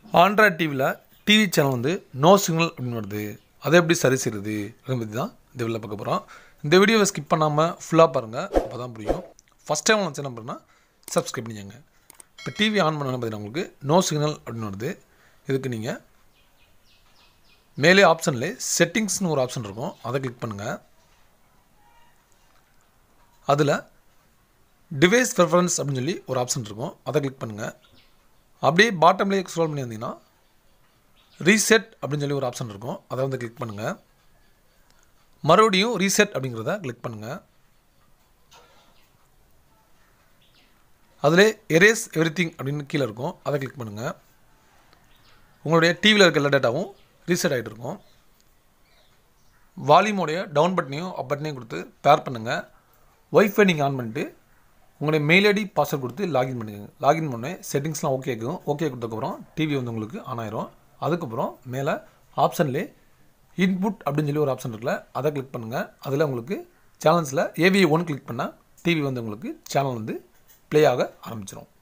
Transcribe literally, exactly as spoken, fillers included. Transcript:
Android டிவியில் TV channel வந்து no signal அப்படின்னு வருது. அதை எப்படி சரி செய்கிறது அதை பற்றி தான் இந்த வீடியோவில் பார்க்க போகிறோம். இந்த வீடியோவை ஸ்கிப் பண்ணாமல் ஃபுல்லாக பாருங்கள், அப்போ தான் புரியும். ஃபஸ்ட் டைம் நான் சேனல் பண்ணால் சப்ஸ்கிரைப் பண்ணிக்கோங்க. இப்போ டிவி ஆன் பண்ணணும் பார்த்தீங்கன்னா உங்களுக்கு நோ சிக்னல் அப்படின்னு வருது. இதுக்கு நீங்கள் மேலே ஆப்ஷன்லேயே செட்டிங்ஸ்னு ஒரு ஆப்ஷன் இருக்கும், அதை கிளிக் பண்ணுங்கள். அதில் டிவைஸ் ப்ரிஃபரன்ஸ் அப்படின்னு சொல்லி ஒரு ஆப்ஷன் இருக்கும், அதை கிளிக் பண்ணுங்கள். அப்படியே பாட்டம்லேயே ஸ்க்ரோல் பண்ணி வந்தீங்கன்னா ரீசெட் அப்படின்னு சொல்லி ஒரு ஆப்ஷன் இருக்கும், அதை வந்து கிளிக் பண்ணுங்கள். மறுபடியும் ரீசெட் அப்படிங்கிறத கிளிக் பண்ணுங்கள். அதில் எரேஸ் எவ்ரிதிங் அப்படின்னு கீழே இருக்கும், அதை கிளிக் பண்ணுங்கள். உங்களுடைய டிவியில் இருக்க எல்லா டேட்டாவும் ரீசெட் ஆகிட்டு இருக்கும். வால்யூமோடைய டவுன் பட்டனையும் அப் பட்டனையும் கொடுத்து பேர் பண்ணுங்கள். ஒய்ஃபை நீங்கள் ஆன் பண்ணிட்டு உங்களுடைய மெயில் ஐடி பாஸ்வேர்ட் கொடுத்து லாகின் பண்ணுங்கள். லாகின் பண்ணே செட்டிங்ஸ்லாம் ஓகே ஆகும். ஓகே கொடுத்ததுக்கப்புறம் டிவி வந்து உங்களுக்கு ஆன் ஆயிரும். அதுக்கப்புறம் மேலே ஆப்ஷன்லேயே இன்புட் அப்படின்னு சொல்லி ஒரு ஆப்ஷன் இருக்குல்ல, அதை கிளிக் பண்ணுங்கள். அதில் உங்களுக்கு சேனல்ஸில் ஏவிஐ ஒன் கிளிக் பண்ணால் டிவி வந்து உங்களுக்கு சேனல் வந்து ப்ளே ஆக ஆரம்பிச்சிடும்.